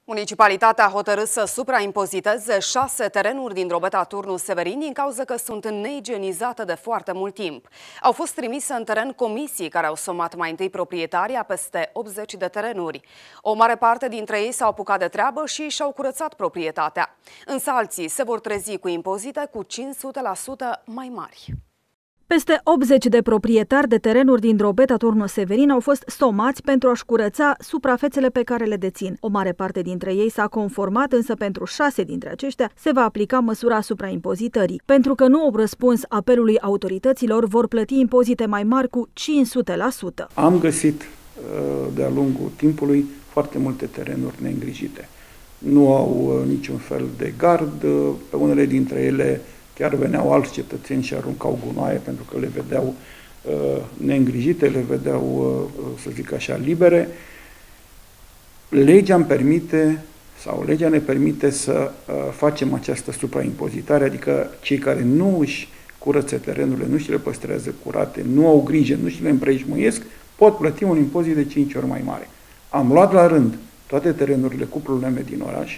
Municipalitatea a hotărât să supraimpoziteze 6 terenuri din Drobeta Turnu Severin din cauza că sunt neigienizate de foarte mult timp. Au fost trimise în teren comisii care au somat mai întâi proprietarii a peste 80 de terenuri. O mare parte dintre ei s-au apucat de treabă și și-au curățat proprietatea. Însă alții se vor trezi cu impozite cu 500% mai mari. Peste 80 de proprietari de terenuri din Drobeta Turnu Severin au fost somați pentru a-și curăța suprafețele pe care le dețin. O mare parte dintre ei s-a conformat, însă pentru 6 dintre aceștia se va aplica măsura supraimpozitării. Pentru că nu au răspuns apelului autorităților, vor plăti impozite mai mari cu 500%. Am găsit de-a lungul timpului foarte multe terenuri neîngrijite. Nu au niciun fel de gard, pe unele dintre ele chiar veneau alți cetățeni și aruncau gunoaie pentru că le vedeau neîngrijite, le vedeau, să zic așa, libere. Legea ne permite să facem această supraimpozitare, adică cei care nu își curăță terenurile, nu și le păstrează curate, nu au grijă, nu și le împrejmuiesc, pot plăti un impozit de 5 ori mai mare. Am luat la rând toate terenurile cu probleme din oraș,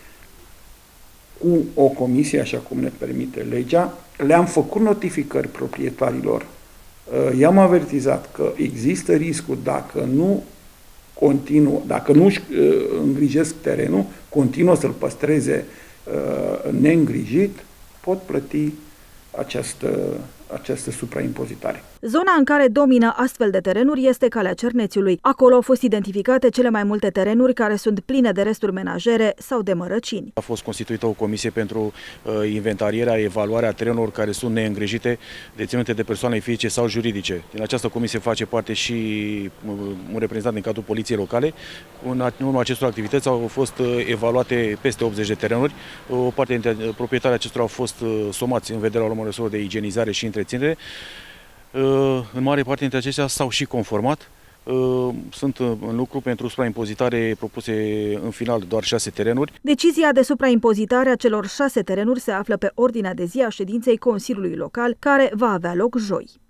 cu o comisie, așa cum ne permite legea, le-am făcut notificări proprietarilor, i-am avertizat că există riscul dacă nu își îngrijesc terenul, continuă să-l păstreze neîngrijit, pot plăti această supraimpozitare. Zona în care domină astfel de terenuri este Calea Cernețiului. Acolo au fost identificate cele mai multe terenuri care sunt pline de resturi menajere sau de mărăcini. A fost constituită o comisie pentru inventarierea, evaluarea terenurilor care sunt neîngrijite, deținute de persoane fizice sau juridice. Din această comisie face parte și un reprezentant din cadrul poliției locale. În urma acestor activități au fost evaluate peste 80 de terenuri. O parte dintre proprietarii acestora au fost somați în vederea luării măsurilor de igienizare și întreținere. În mare parte dintre aceștia s-au și conformat. Sunt în lucru pentru supraimpozitare propuse în final doar 6 terenuri. Decizia de supraimpozitare a celor 6 terenuri se află pe ordinea de zi a ședinței Consiliului Local, care va avea loc joi.